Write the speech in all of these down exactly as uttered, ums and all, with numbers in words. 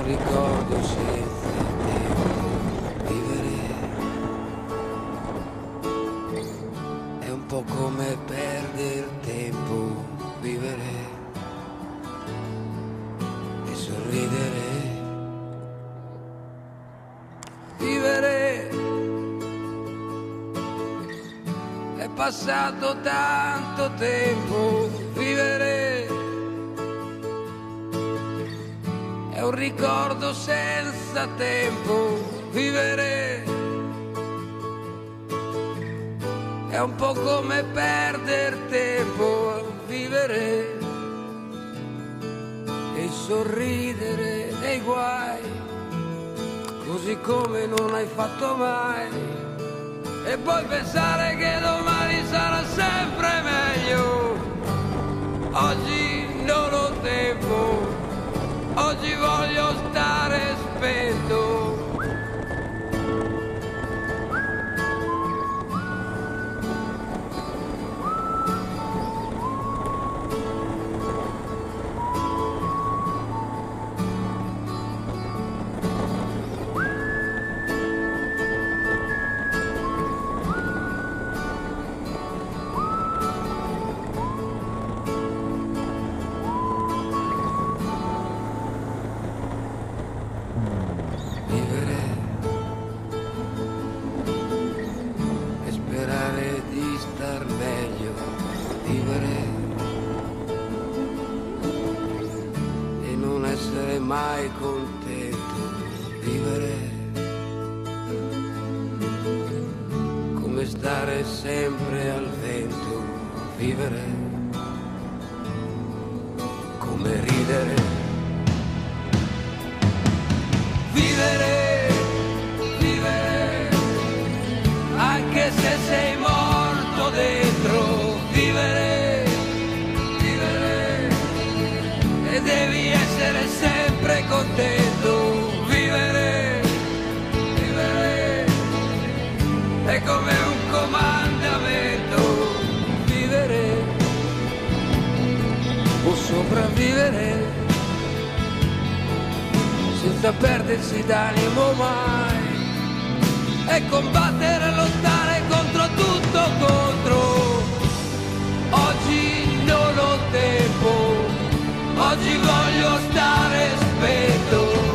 un ricordo senza tempo. Vivere è un po' come perdere tempo. Vivere e sorridere. Vivere è passato tanto tempo. Vivere è un ricordo senza tempo. Vivere è un po' come perdere tempo. Vivere e sorridere dei guai, così come non hai fatto mai, e poi pensare che domani sarà sempre meglio. Oggi non ho tempo, oggi voglio stare spento. Mai contento. Vivere come stare sempre al vento. Vivere come ridere. Vivere, vivere anche se sei morto dentro. Vivere, vivere e devi essere sempre contento. Vivere, vivere è come un comandamento. Vivere o sopravvivere senza perdersi d'animo mai, e combattere e lottare contro tutto contro. Oggi non ho tempo, oggi voglio stare spento.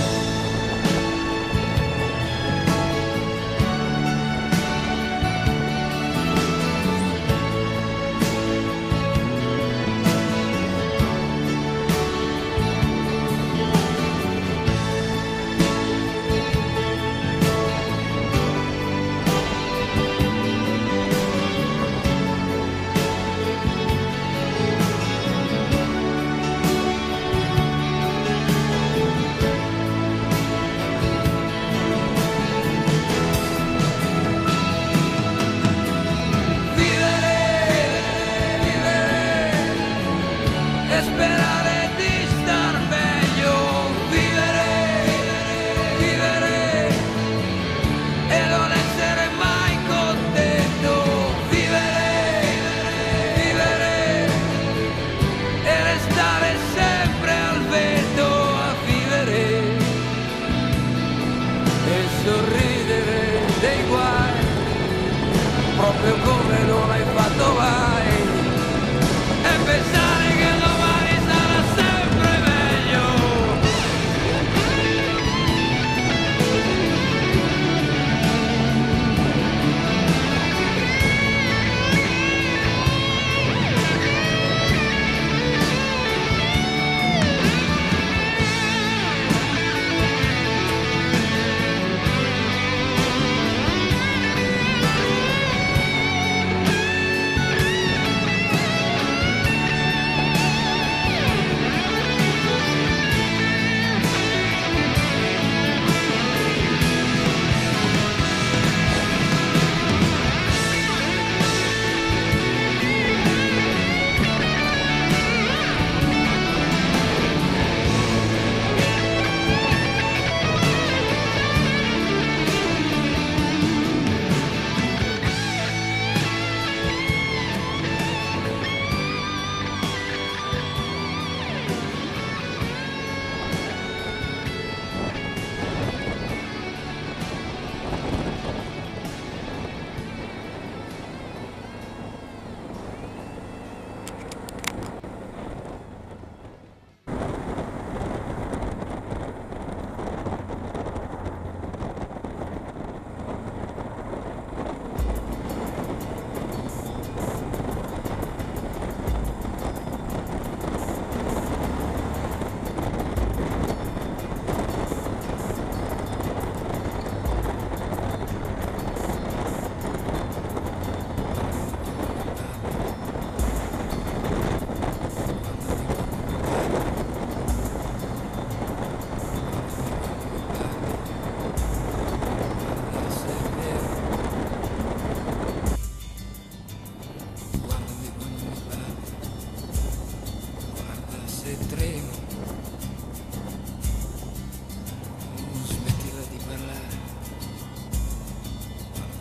Proprio come non hai fatto mai, e pensare che domani sarà sempre meglio.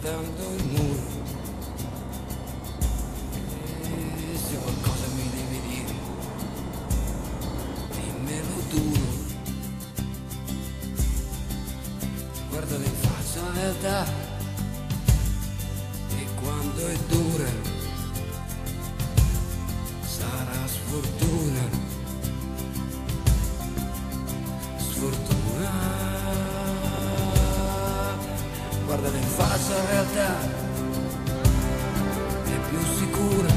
aspettando il muro. E se qualcosa mi devi dire, dimmelo duro. Guardalo in faccia la realtà, e quando è dura sarà sfortuna. Sfortuna, guardala in faccia la realtà, è più sicura.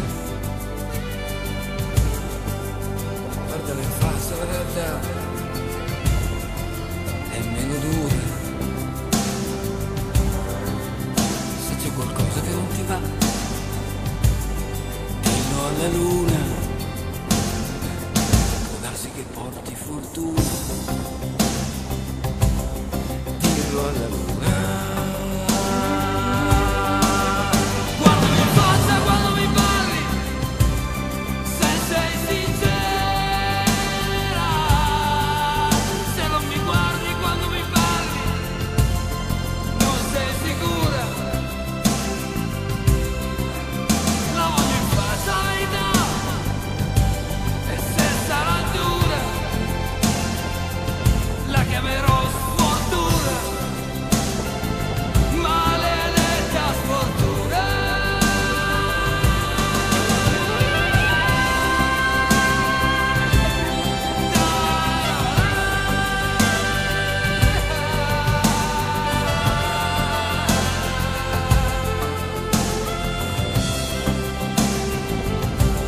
Guardala in faccia la realtà, è meno dura. Se c'è qualcosa che non ti va, dillo alla luna, può darsi che porti fortuna. Alla luna. Guardami in faccia quando mi parli, se sei sincera. Se non mi guardi quando mi parli, non sei sicura. La voglio in faccia la verità, e se sarà dura la chiamerò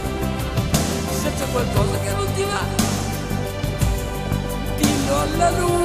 qualcosa che non ti va, dillo alla luna.